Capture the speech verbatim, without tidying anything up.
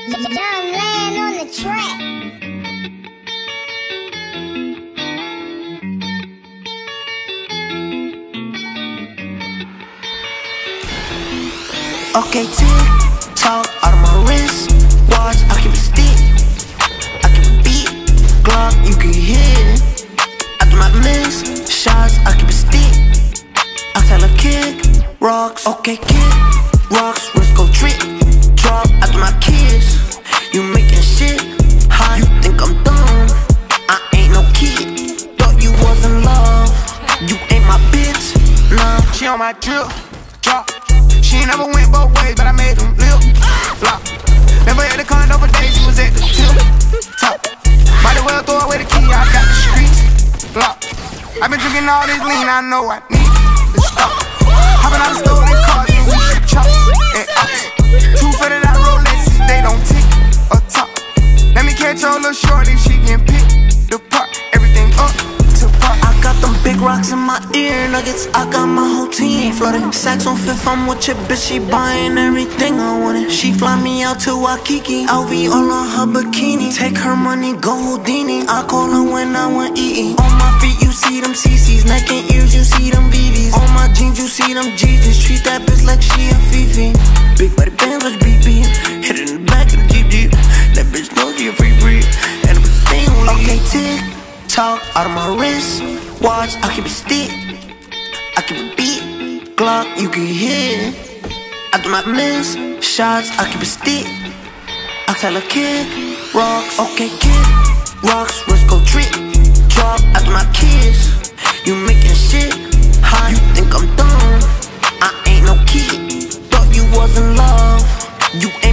Young Land on the track. Okay, tick tock out of my wrist. Watch, I keep a stick, I keep a beat. Glock, you can hear it. After my miss shots, I keep a stick. I tell her kick rocks. Okay, kick rocks. Wrist go trick. Drop after my kiss. You making shit hot. You think I'm dumb? I ain't no kid. Thought you was in love. You ain't my bitch. Nah, she on my drip. Drop. She ain't never went both ways, but I made them lip lock. Never had a condo for days, she was at the tip top. Might as well throw away the key, I got the streets locked. I've been drinking all this lean, I know I need to stop. Hopping out of stolen cars, and we shoot chops and ops. Two fitted out Rolexes, they don't tick or top. Let me catch your little shorty, she can pick the part. Everything up to part. I got them big rocks in my ear nuggets. I got my whole team flooded. Sacks on fifth, I'm with your bitch. She buying everything I wanted. She fly me out to Waikiki. L V all on her bikini. Take her money, go Houdini. I call her when I want eating. On my feet, you see them C Cs. Neck and ears, you see them B Vs. On my jeans, you see them G Gs. Treat that bitch like she a Fifi. Big body bands like B B. Hit it in the back of the Jeep Jeep. That bitch know she a free breed. And the bitch stay on leave. Okay, tick tock out of my wrist. Watch, I keep a stick, I keep a beat. Glock, you can hear it. After my miss shots, I keep a stick. I tell her kick rocks. Okay, kick rocks. Wrist go trick. Drop after my kiss. You making shit hot. You think I'm dumb? I ain't no kid. Thought you was in love. You ain't